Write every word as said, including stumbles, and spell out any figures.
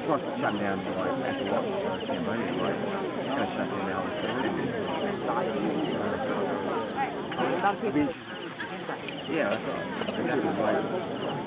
truck shut down like at the lot for Cambodia, right? It's going to shut down our It'll be interesting. Yeah, that's right. Exactly right.